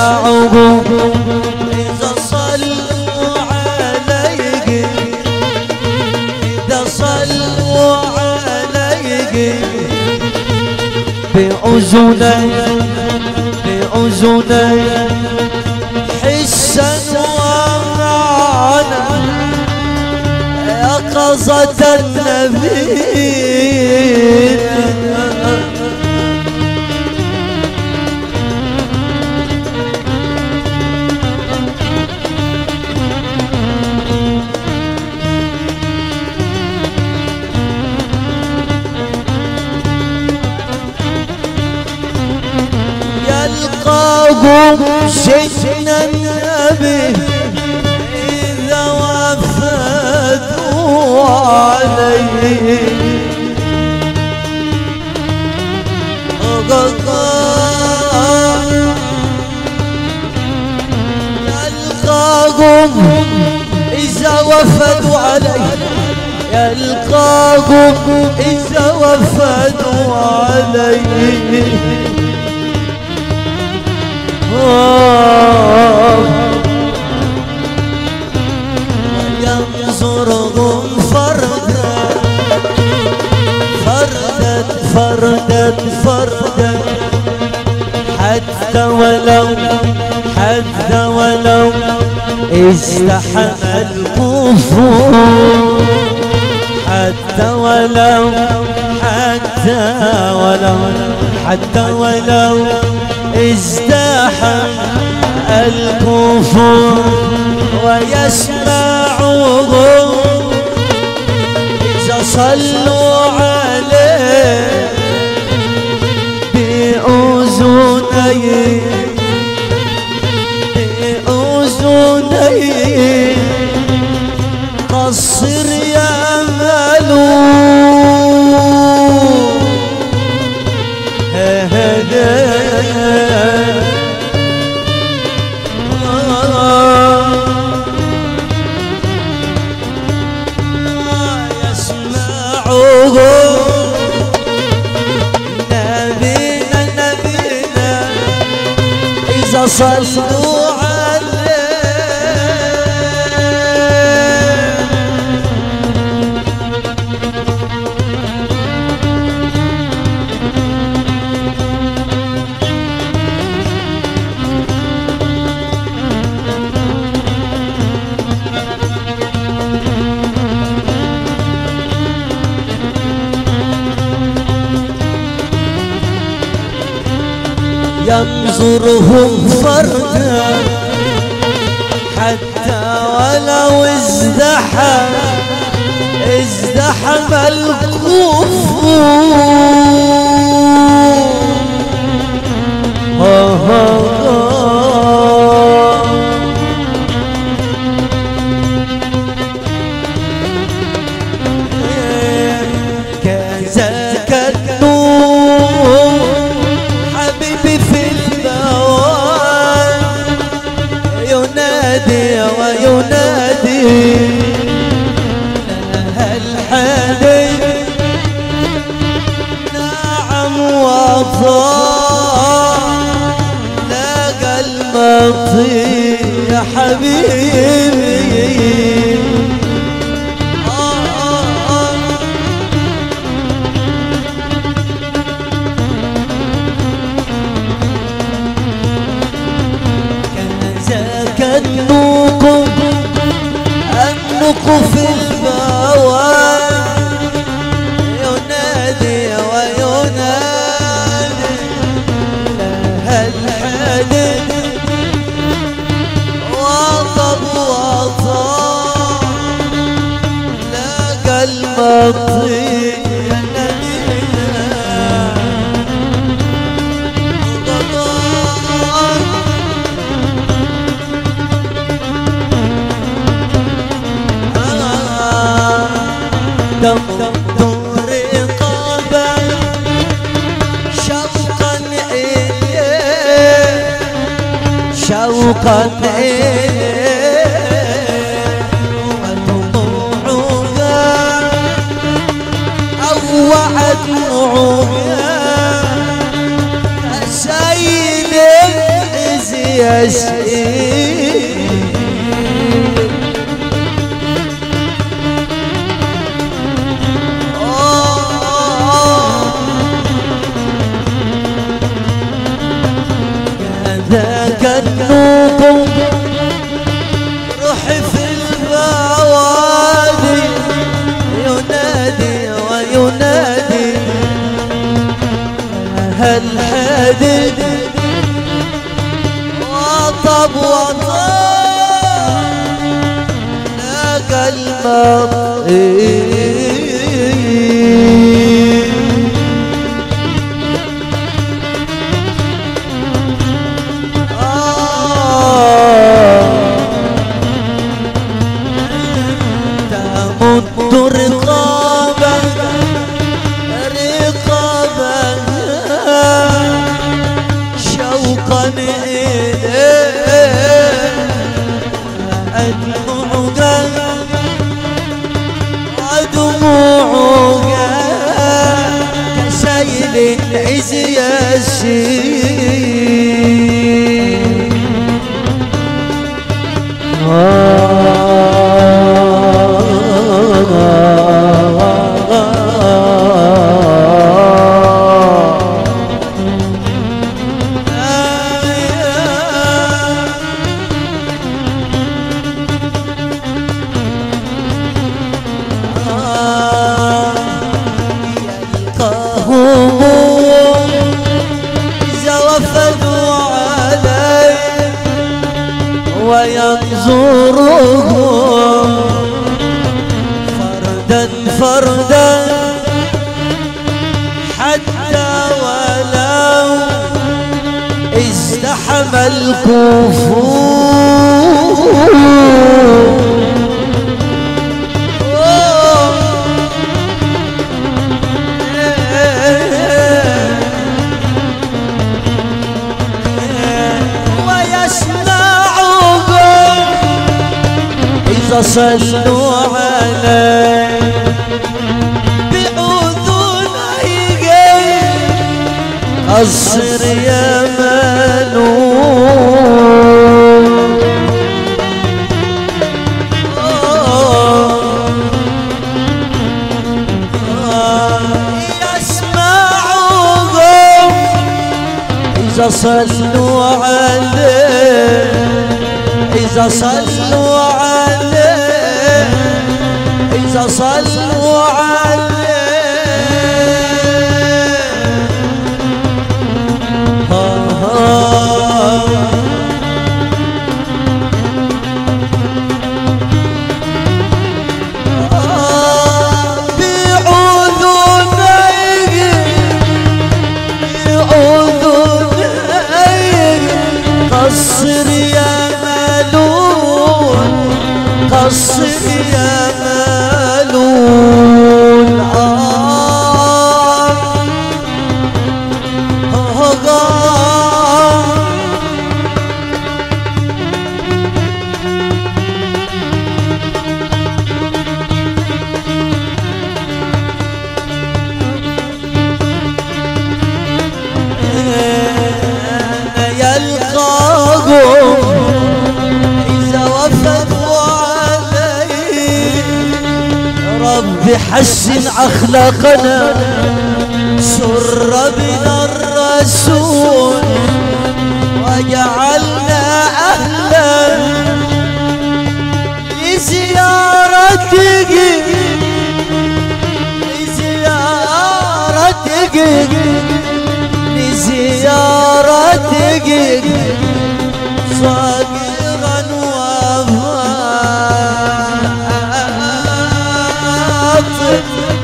يسمعه إذا صلوا عليك، إذا صلوا عليك بأذني بأذني حسا ومعنى يقظة النبي. يلقاكم سيدنا النبي إذا وفدوا عليه، يلقاكم إذا وفدوا عليه، يلقاكم إذا وفدوا عليه. وينظرهم فردا فردا فردا فردا حتى ولو ازدحم الكفور، حتى ولو ازدحم الكفور. ويسمعهم إذا صلوا عليه بأذني بأذني قصر يأملون نبينا إذا صلوا عليه. ينظرهم فردا حتى ولو ازدحم الكفور. كذاك النور حبيبي في البواب ينادي وينادي الحبيب نعم وطار لقى المطي يا حبيبي. النوق في البواب ينادي وينادي الحديد وطب وطار لقى المطي دور قبل شوقا إليه شوقا إليه ودموعها أوعت دموعها سيد الزياد يسير ذاك النوق روحي في البوادي ينادي وينادي هل حدد وطب لاقى المطير العز وينظرهم فردا فردا حتى ولو ازدحم الكفور صلوا عليه بأذنيه قصر يا ملول يسمعهم إذا صلوا عليه إذا صلوا عليه إذا صلوا عليه بأذنيه قصر يا ملول قصر يا ملول يلقاهم إذا وفدوا عليه ربي حسن أخلاقنا سر بنا الرسول وجعلنا أهلا لزيارتك لزيارتك لزيارتك صغيرا وفاطم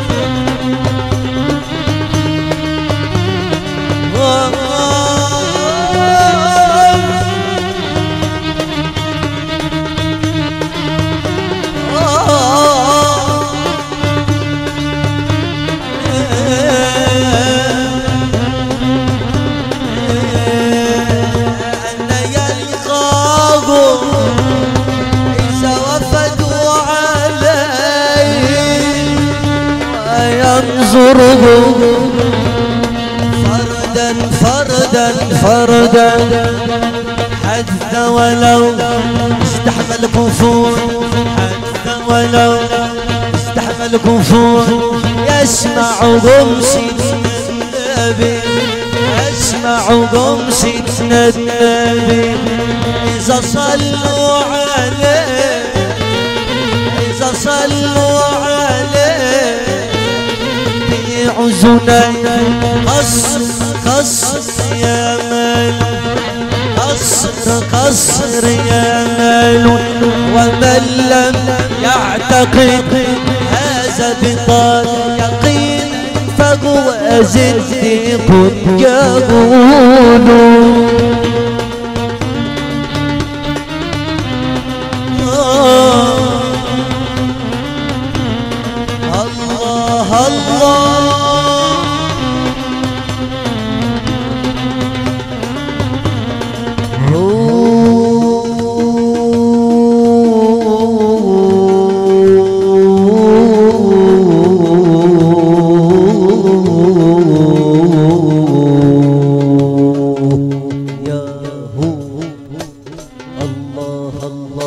ينظرهم فردا فردا فردا حتى ولو استحمل كفور، حتى ولو استحمل كفور يسمعهم سيدنا النبي، يسمعهم سيدنا النبي إذا صلوا عليه، إذا صلوا عليه بيعزنا قصر قصر يا مال، قصر قصر يا مال، ومن لم يعتقد هذا بطال يقين فهو زنديق يقول. الله الله الله